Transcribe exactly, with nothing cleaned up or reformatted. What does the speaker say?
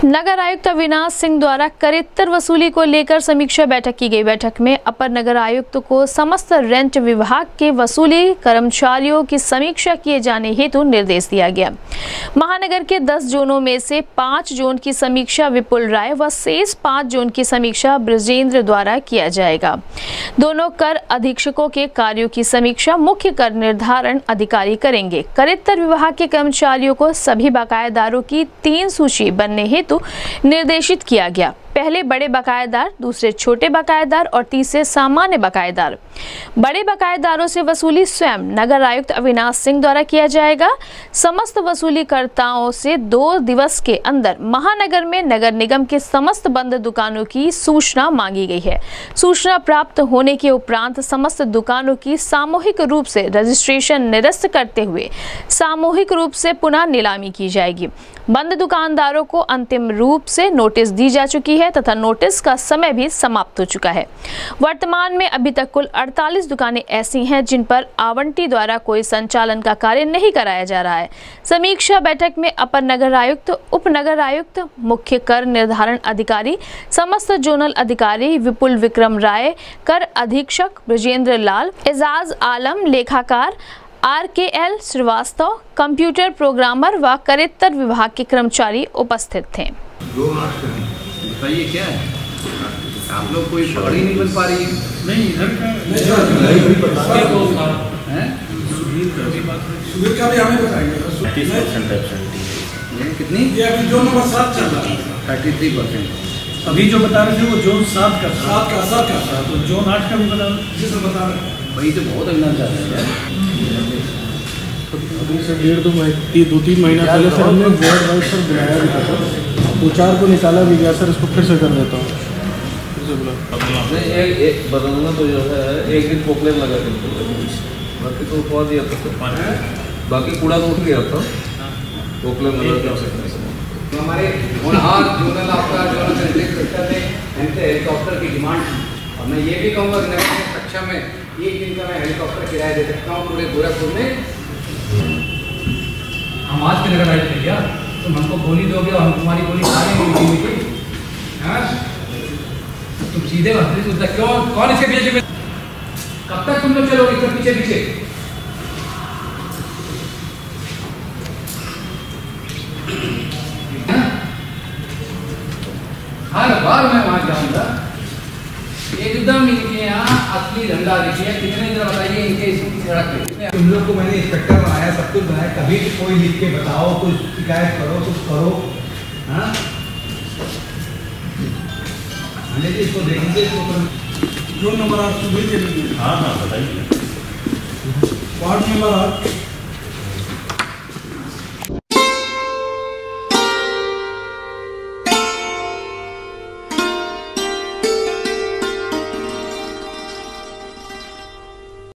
नगर आयुक्त अविनाश सिंह द्वारा करेत्तर वसूली को लेकर समीक्षा बैठक की गई। बैठक में अपर नगर आयुक्त को समस्त रेंट विभाग के वसूली कर्मचारियों की समीक्षा किए जाने हेतु निर्देश दिया गया। महानगर के दस जोनों में से पाँच जोन की समीक्षा विपुल राय व शेष पाँच जोन की समीक्षा ब्रजेंद्र द्वारा किया जाएगा। दोनों कर अधीक्षकों के कार्यों की समीक्षा मुख्य कर निर्धारण अधिकारी करेंगे। करेत्तर विभाग के कर्मचारियों को सभी बकायेदारों की तीन सूची बनने हेतु निर्देशित किया गया। पहले बड़े बकायेदार, दूसरे छोटे बकायेदार और तीसरे सामान्य बकायेदार। बड़े बकायेदारों से वसूली स्वयं नगर आयुक्त अविनाश सिंह द्वारा किया जाएगा। समस्त वसूलीकर्ताओं से दो दिवस के अंदर महानगर में नगर निगम के समस्त बंद दुकानों की सूचना मांगी गई है। सूचना प्राप्त होने के उपरांत समस्त दुकानों की सामूहिक रूप से रजिस्ट्रेशन निरस्त करते हुए सामूहिक रूप से पुनः नीलामी की जाएगी। बंद दुकानदारों को अंतिम रूप से नोटिस दी जा चुकी है तथा नोटिस का समय भी समाप्त हो चुका है। वर्तमान में अभी तक कुल अड़तालीस दुकानें ऐसी हैं जिन पर आवंटी द्वारा कोई संचालन का कार्य नहीं कराया जा रहा है। समीक्षा बैठक में अपर नगर आयुक्त, उप नगर आयुक्त, मुख्य कर निर्धारण अधिकारी, समस्त जोनल अधिकारी विपुल विक्रम राय, कर अधीक्षक ब्रजेंद्र लाल, एजाज आलम लेखाकार, आर के एल श्रीवास्तव, कंप्यूटर प्रोग्रामर व करेत्तर विभाग के कर्मचारी उपस्थित थे। बताइए क्या है, आप लोग कोई बड़ी नहीं बन पा रही है? नहीं, इधर का सुबह का भी हमें बताइए। कितनी? ये अभी जोन नंबर सात चल रहा है, थर्टी थ्री परसेंट। अभी जो बता रहे थे वो जोन सात का सात का सात का तो जोन आठ का भी बता रहे जिस बता रहे वही तो बहुत अभिनंदन चाहते हैं। अभी से डेढ़ दो महीने दो तीन महीना पहले सर हमने बोर्ड वाइज सर बनाया भी था, दो चार को निकाला भी गया सर। इसको फिर से कर देता हूँ, फिर से बोला एक एक बदलना तो जो है एक दिन पोकलेन लगा के बाकी तो उठवा दिया था, बाकी कूड़ा तो उठ गया था, पोकलेन लगा तो हमारे आज जोनल आपका जोनल हेलीकॉप्टर की डिमांड, और मैं ये भी कहूँगा कि नगर कक्षा में एक दिन का मैं हेलीकॉप्टर किराया दे सकता हूँ पूरे गोरखपुर में। हम आज के नगर आयुक्त क्या तुम हमको गोली दोगे और हम तुम्हारी गोली खा लेंगे मीठी मीठी? तुम सीधे सोचता क्यों? कौन इसके पीछे? कब तक तुम लोग चलोगे इसके पीछे पीछे? हर बार मैं वहां जाऊंगा, एकदम इनके यहाँ असली धंधा देखिए। कितने दिन बताइए इनके इसकी सड़क पे तुम लोग को मैंने इंस्पेक्टर बनाया, सब कुछ बनाया, कभी कोई लिख के बताओ, कुछ शिकायत करो, कुछ करो। हाँ इसको देखेंगे, इसको जो नंबर आप सुबह के लिए। हाँ हाँ बताइए। वार्ड नंबर आठ